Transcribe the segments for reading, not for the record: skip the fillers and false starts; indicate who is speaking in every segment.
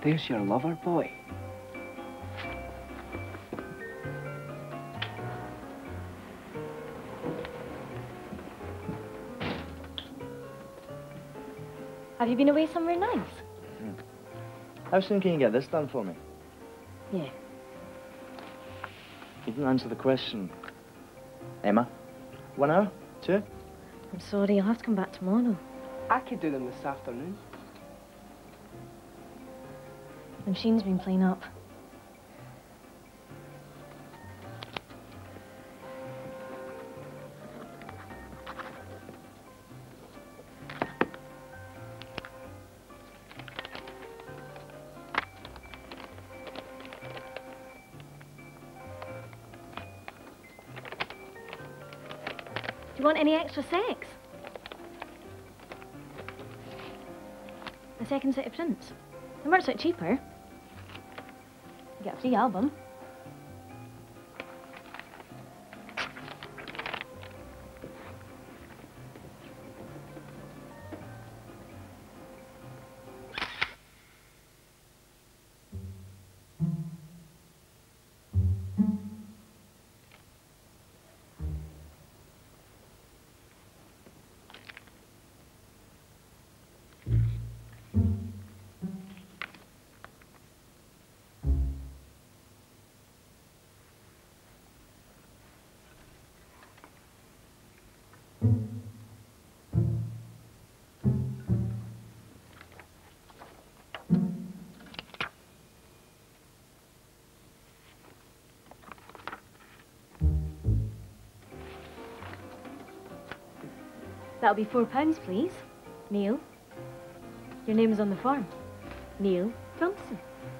Speaker 1: There's your lover, boy.
Speaker 2: Have you been away somewhere nice?
Speaker 3: How soon can you get this done for me?
Speaker 2: Yeah.
Speaker 3: You didn't answer the question. Emma? 1 hour? 2?
Speaker 2: I'm sorry, I'll have to come back tomorrow.
Speaker 1: I could do them this afternoon.
Speaker 2: The machine's been playing up. Do you want any extra sex? A second set of prints. It works out cheaper. You get a free album. That'll be £4, please. Neil. Your name is on the form. Neil Thompson.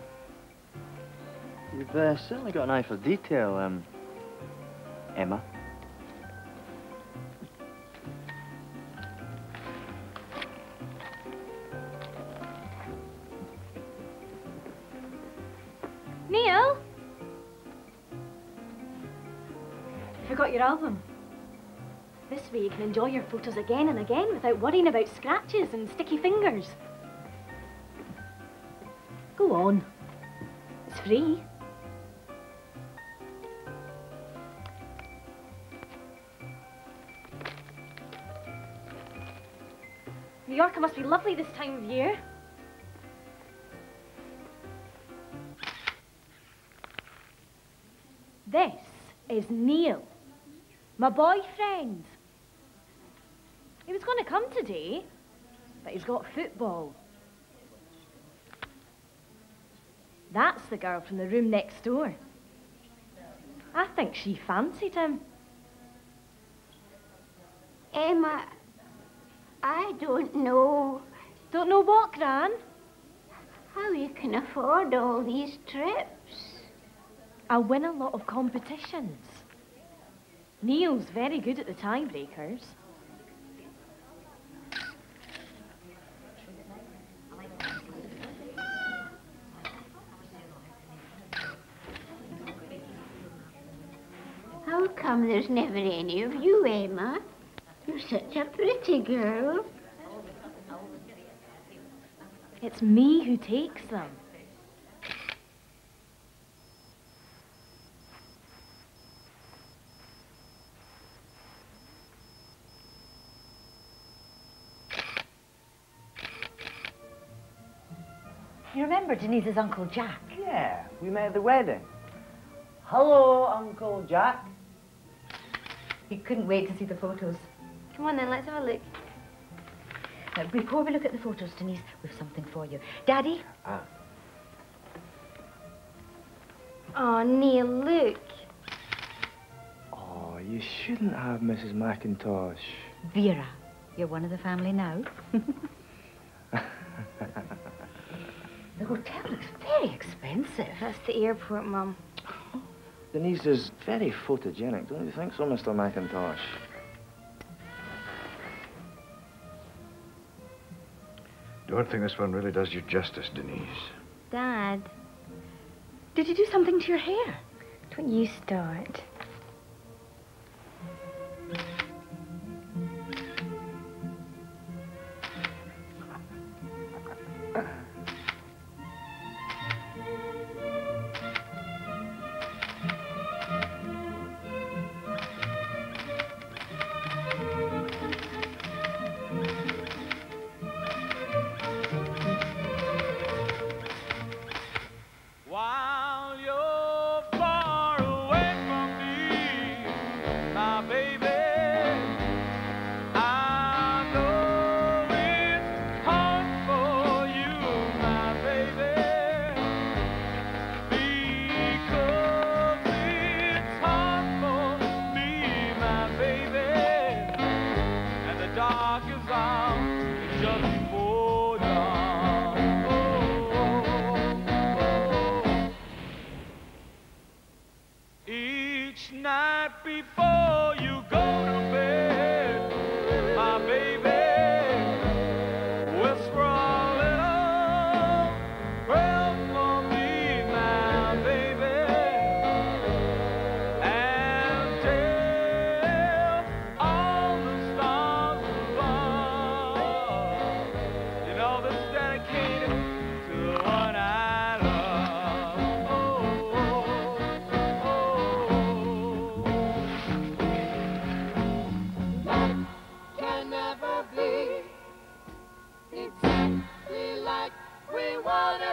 Speaker 3: You've certainly got an eye for detail, Emma.
Speaker 2: Neil! You forgot your album. This way you can enjoy your photos again and again without worrying about scratches and sticky fingers. Go on. It's free. Mallorca must be lovely this time of year. This is Neil, my boyfriend. He was going to come today, but he's got football. That's the girl from the room next door. I think she fancied him.
Speaker 4: Emma, I don't know.
Speaker 2: Don't know what, Gran?
Speaker 4: How you can afford all these trips.
Speaker 2: I win a lot of competitions. Neil's very good at the tiebreakers.
Speaker 4: How come there's never any of you, Emma? You're such a pretty girl.
Speaker 2: It's me who takes them.
Speaker 5: You remember Denise's Uncle Jack?
Speaker 3: Yeah, we met at the wedding. Hello, Uncle Jack.
Speaker 5: He couldn't wait to see the photos.
Speaker 2: Come on then, let's have a look.
Speaker 5: Now, before we look at the photos, Denise, we've something for you. Daddy?
Speaker 2: Oh, Neil, look.
Speaker 3: Oh, you shouldn't have, Mrs. McIntosh.
Speaker 5: Vera, you're one of the family now. The hotel looks very expensive.
Speaker 2: That's the airport, Mum.
Speaker 3: Denise is very photogenic, don't you think so, Mr. McIntosh?
Speaker 6: Don't think this one really does you justice, Denise.
Speaker 2: Dad,
Speaker 5: Did you do something to your hair?
Speaker 2: don't you start.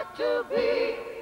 Speaker 7: to be.